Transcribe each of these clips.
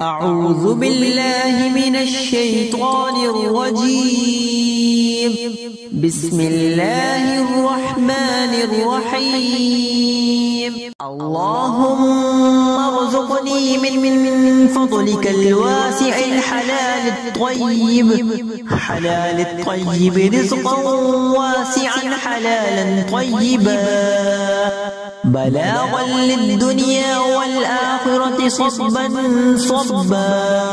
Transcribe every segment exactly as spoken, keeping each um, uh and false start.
أعوذ بالله من الشيطان الرجيم. بسم الله الرحمن الرحيم. اللهم ارزقني من من فضلك الواسع الحلال الطيب حلال الطيب رزقا واسعا حلالا طيبا بلاغا للدنيا والآخرة صبا صبا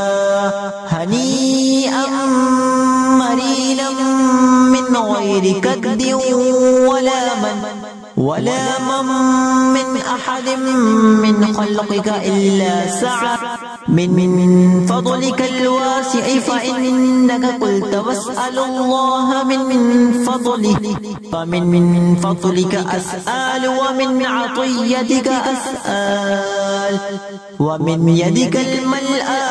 هنيئا مرينا من غير كد ولا من ولا من من أحد من خلقك إلا سعة من من فضلك الواسع فإنك قلت واسأل الله من من فضله فمن من فضلك أسأل ومن عطيتك أسأل ومن يدك الملأ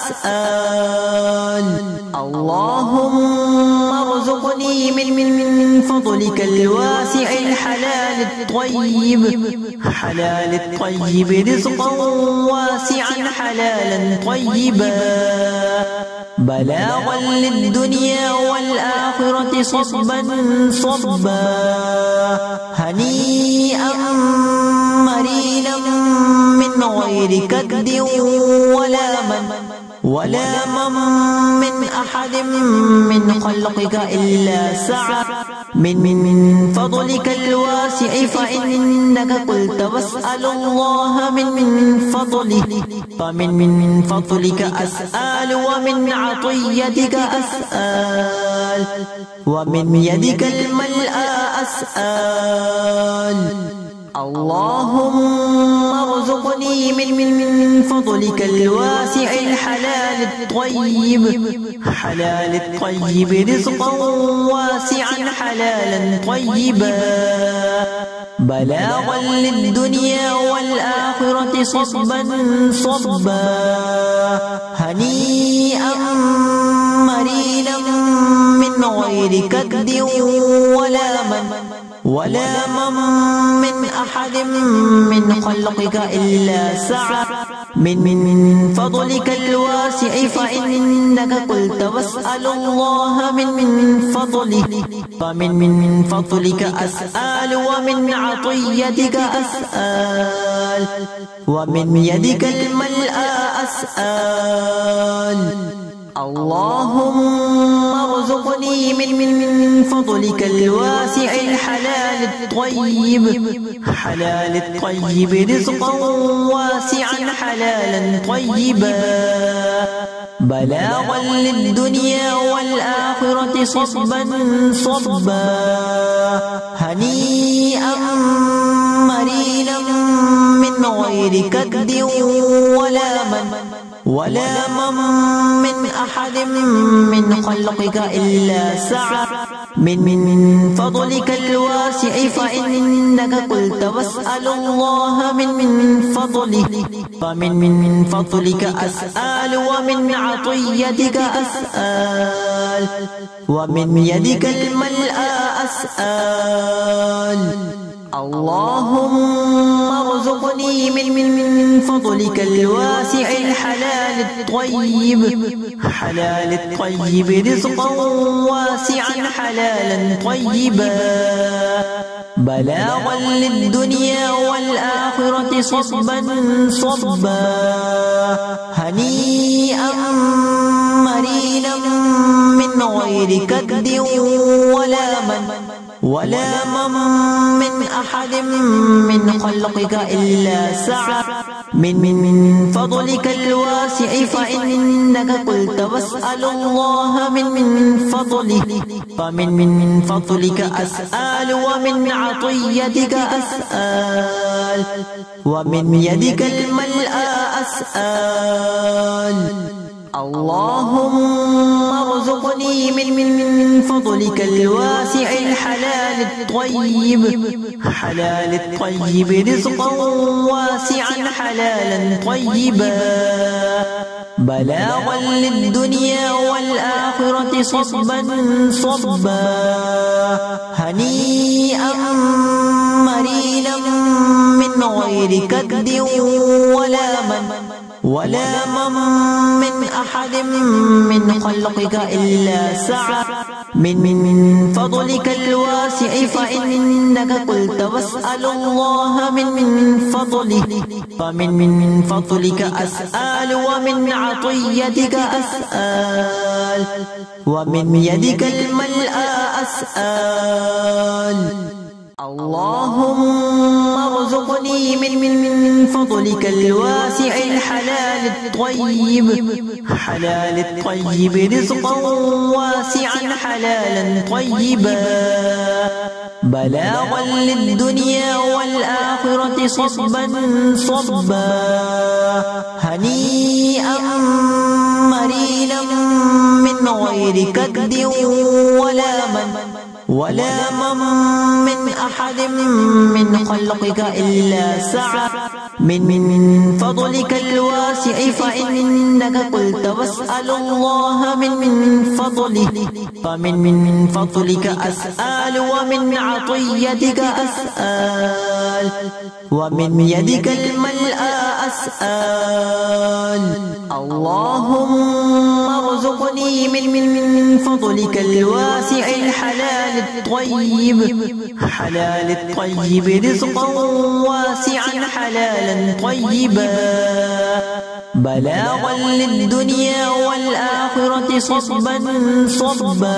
أسأل. اللهم ارزقني من من فضلك الواسع الحلال الطيب حلال الطيب رزقا واسعا حلالا طيبا بلاغا للدنيا والآخرة صبا صبا هنيئا مرينا من غير كد ولا من ولا من من أحد من خلقك إلا سعة من من فضلك الواسع فإنك قلت واسأل الله من من فضله فمن من فضلك أسأل ومن عطيتك أسأل ومن يدك الملأ أسأل. اللهم ارزقني من من فضلك الواسع الحلال الطيب حلال الطيب رزقا واسعا حلالا طيبا بلاغا للدنيا والآخرة صبا صبا هنيئا مرينا من غير كد ولا من ولا من من أحد من خلقك إلا سعة من من فضلك الواسع فإنك قلت واسأل الله من من فضله فمن من فضلك أسأل ومن عطيتك أسأل ومن يدك الملأ أسأل. اللهم ارزقني من من فضلك الواسع الحلال الطيب حلال الطيب رزقا واسعا حلالا طيبا بلاغا للدنيا والآخرة صبا صبا هنيئا مرينا من غير كد ولا من ولا من من أحد من خلقك إلا سعة من من فضلك الواسع فإنك قلت واسأل الله من من فضله فمن من فضلك أسأل ومن عطيتك أسأل ومن يدك الملأ أسأل. اللهم ارزقني من من فضلك الواسع الحلال الطيب حلال الطيب رزقا واسعا حلالا طيبا بلاغا للدنيا والآخرة صبا صبا هنيئا مرينا من غير كد ولا من ولا من من أحد من خلقك إلا سعة من من فضلك الواسع فإنك قلت واسأل الله من من فضله فمن من فضلك أسأل ومن عطيتك أسأل ومن يدك الملأ أسأل. اللهم ارزقني من من فضلك الواسع الحلال الطيب حلال الطيب رزقا واسعا حلالا طيبا بلاغا للدنيا والآخرة صبا صبا هنيئا مرينا من غير كد ولا من ولا من من أحد من خلقك إلا سعة من من فضلك الواسع فإنك قلت واسأل الله من من فضله فمن من فضلك أسأل ومن عطيتك أسأل ومن يدك الملأ أسأل اللهم ارزقني من من من فضلك الواسع الحلال الطيب حلال الطيب رزقا واسعا حلالا طيبا بلاغا للدنيا والآخرة صبا صبا هنيئا مرينا من غير كد ولا من ولا من من أحد من خلقك إلا سعة من من فضلك الواسع فإنك قلت واسأل الله من من فضله فمن من فضلك أسأل ومن عطيتك أسأل ومن يدك الملأ أسأل اللهم ارزقني من من من فضلك الواسع الحلال الطيب حلال الطيب رزقا واسعا حلالا طيبا بلاغا للدنيا والآخرة صبا صبا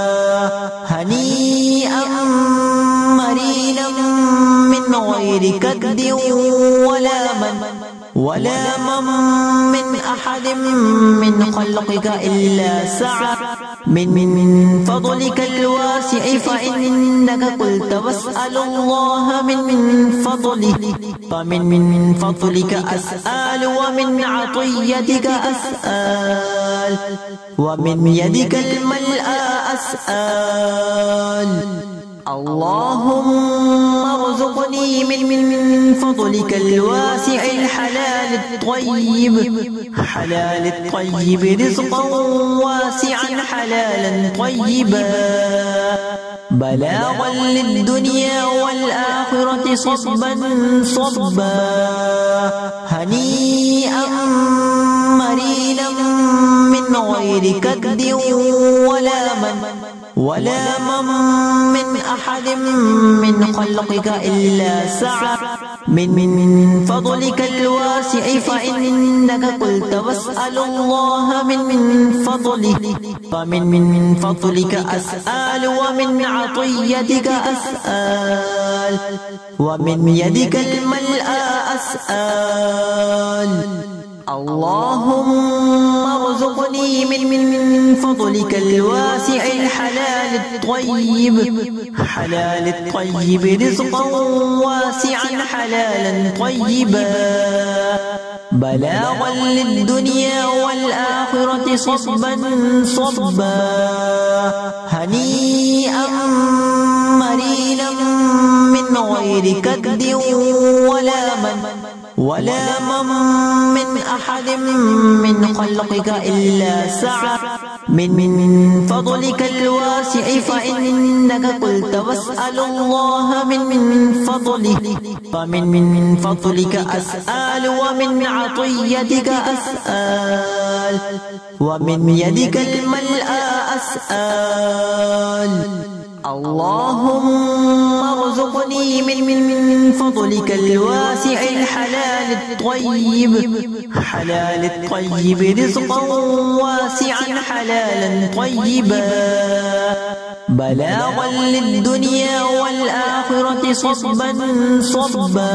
هنيئا مرينا من غير كد ولا من ولا من من أحد من خلقك إلا سعة من من فضلك الواسع فإنك قلت واسأل الله من من فضله فمن من فضلك أسأل ومن عطيتك أسأل ومن يدك الملأ أسأل اللهم ارزقني من من من فضلك الواسع الحلال الطيب حلال الطيب رزقا واسعا حلالا طيبا بلاغا للدنيا والآخرة صبا صبا هنيئا مرينا من غير كد ولا من ولا من من أحد من خلقك إلا سعة من من فضلك الواسع فإنك قلت واسأل الله من من فضله فمن من فضلك أسأل ومن عطيتك أسأل ومن يدك الملأ أسأل اللهم ارزقني من من من فضلك الواسع الحلال الطيب حلال الطيب رزقا واسعا حلالا طيبا بلاغا للدنيا والآخرة صبا صبا هنيئا مرينا من غير كد ولا من ولا من من أحد من خلقك إلا سعة من من فضلك الواسع فإنك قلت واسأل الله من من فضله فمن من فضلك أسأل ومن عطيتك أسأل ومن يدك الملأ أسأل اللهم ارزقني من من من فضلك الواسع الحلال الطيب حلال الطيب رزقا واسعا حلالا طيبا بلاغا للدنيا والآخرة صبا صبا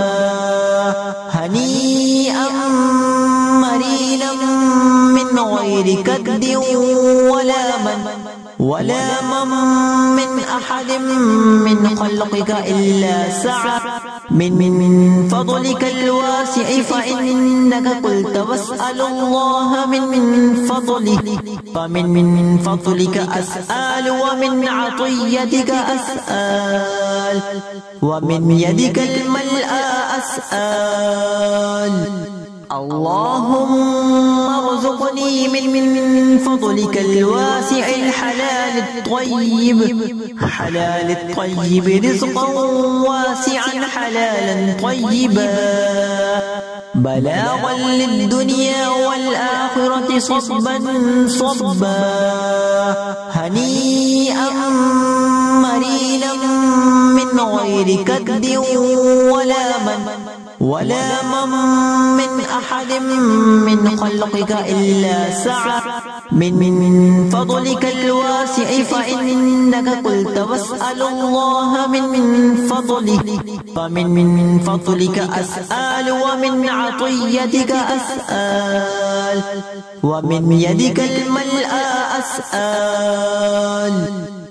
هنيئا مرينا من غير كد ولا من ولا من من أحد من خلقك إلا سعة من من فضلك الواسع فإنك قلت واسأل الله من من فضله فمن من فضلك أسأل ومن عطيتك أسأل ومن يدك الملأ أسأل اللهم ارزقني من من من فضلك الواسع الحلال الطيب حلال الطيب رزقا واسعا حلالا طيبا بلاغا للدنيا والآخرة صبا صبا هنيئا مرينا من غير كد ولا من ولا من من أحد من خلقك إلا سعة من من فضلك الواسع فإنك قلت واسأل الله من من فضله فمن من فضلك أسأل ومن عطيتك أسأل ومن يدك الملأ أسأل